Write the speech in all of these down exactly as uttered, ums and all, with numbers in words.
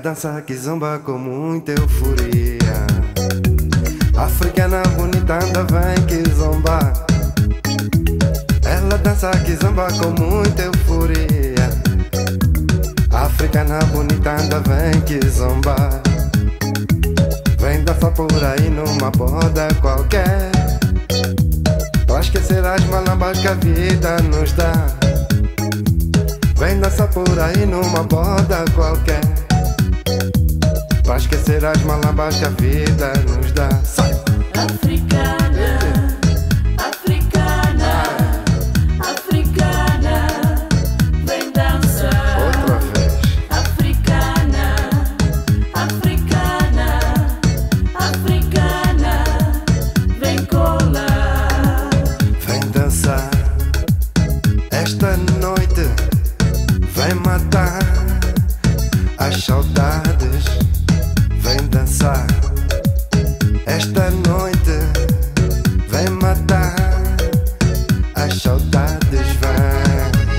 dança que zomba com muita euforia. Africana bonita anda vem que zomba. Ela dança que zomba com muita euforia. Africana bonita anda vem que zomba. Vem dançar por aí numa boda qualquer, pra esquecer as malambas que a vida nos dá. Vem dançar por aí numa boda qualquer, pra esquecer as malambas que a vida nos dá. Sai! Africana, africana, africana, vem dançar. Outra vez. Africana, africana, africana, vem colar. Vem dançar esta noite, vem matar as saudades. Vem dançar esta noite, vem matar as saudades. Vem.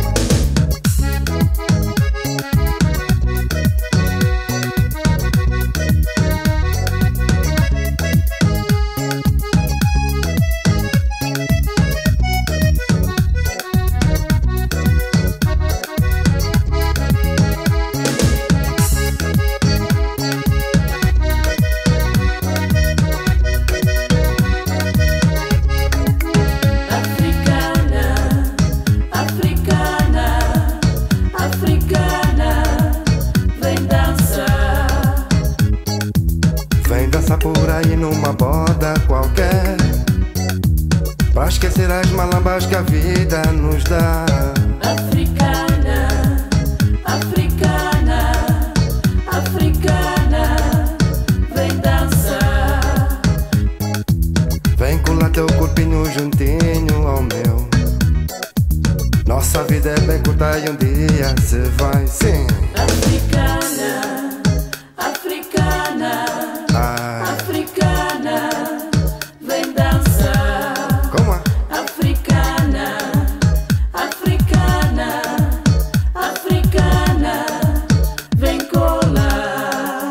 Vem dançar por aí numa boda qualquer, pra esquecer as malambas que a vida nos dá. Africana, africana, africana, vem dançar. Vem colar teu corpinho juntinho ao meu. Nossa vida é bem curta e um dia se vai, sim. Africana, africana, Ai. africana, vem dançar. Como é? Africana, africana, africana, vem colar.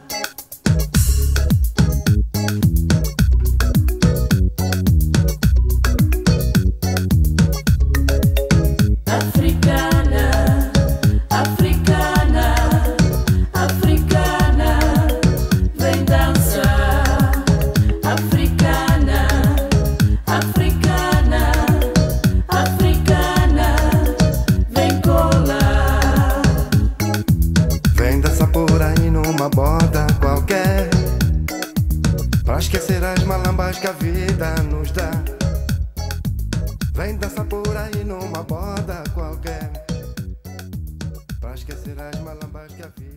Africana, africana, africana, vem dançar. Africana, africana, africana, vem colar. Vem dançar por aí numa boda qualquer, pra esquecer as malambas que a vida nos dá. Vem dançar por aí numa boda qualquer, pra esquecer as malambas que a vida